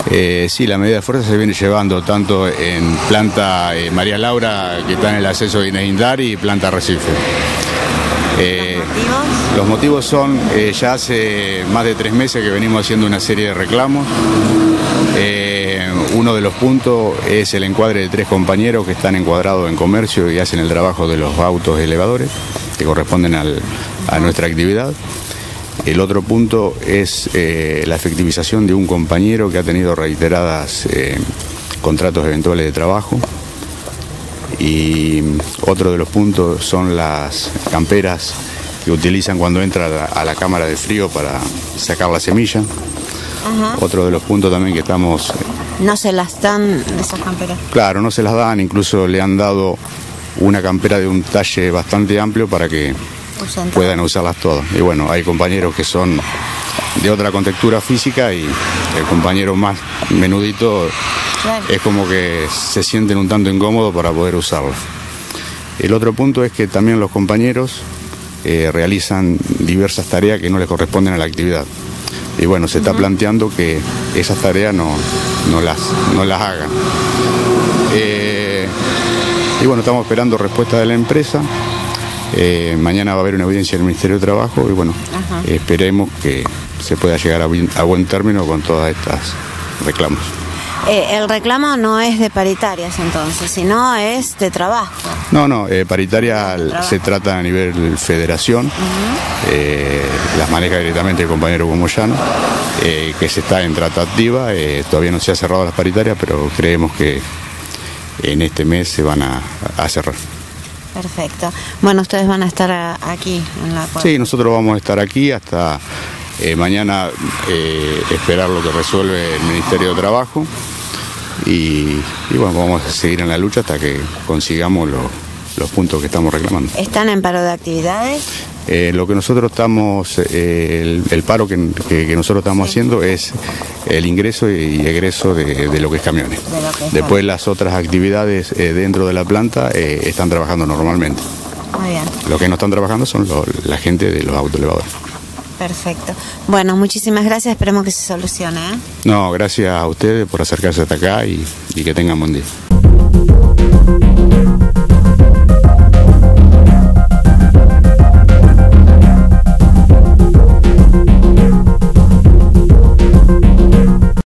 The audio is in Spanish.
Sí, la medida de fuerza se viene llevando tanto en planta María Laura, que está en el acceso de Inés Indari, y planta Recife. Los motivos son, ya hace más de 3 meses que venimos haciendo una serie de reclamos. Uno de los puntos es el encuadre de 3 compañeros que están encuadrados en comercio y hacen el trabajo de los autos elevadores que corresponden a nuestra actividad. El otro punto es la efectivización de un compañero que ha tenido reiteradas contratos eventuales de trabajo. Y otro de los puntos son las camperas que utilizan cuando entra a la cámara de frío para sacar la semilla. Ajá. Otro de los puntos también que estamos... ¿No se las dan esas camperas? Claro, no se las dan, incluso le han dado una campera de un talle bastante amplio para que puedan usarlas todas. Y bueno, hay compañeros que son de otra contextura física y el compañero más menudito, claro, es como que se sienten un tanto incómodos para poder usarlas. El otro punto es que también los compañeros realizan diversas tareas que no les corresponden a la actividad. Y bueno, se está planteando que esas tareas no las hagan. Y bueno, estamos esperando respuesta de la empresa. Mañana va a haber una audiencia del Ministerio de Trabajo y bueno, esperemos que se pueda llegar a buen término con todas estas reclamos. El reclamo no es de paritarias entonces, sino es de trabajo. No, paritaria se trata a nivel federación, las maneja directamente el compañero Moyano, que se está en tratativa, todavía no se ha cerrado las paritarias, pero creemos que en este mes se van a cerrar. Perfecto. Bueno, ustedes van a estar aquí en la puerta. Sí, nosotros vamos a estar aquí hasta mañana, esperar lo que resuelve el Ministerio de Trabajo y bueno, vamos a seguir en la lucha hasta que consigamos los puntos que estamos reclamando. ¿Están en paro de actividades? Lo que nosotros estamos, el paro que nosotros estamos haciendo es el ingreso y egreso de lo que es camiones. Después las otras actividades dentro de la planta están trabajando normalmente. Muy bien. Lo que no están trabajando son la gente de los autoelevadores. Perfecto. Bueno, muchísimas gracias, esperemos que se solucione. No, gracias a ustedes por acercarse hasta acá y que tengan buen día.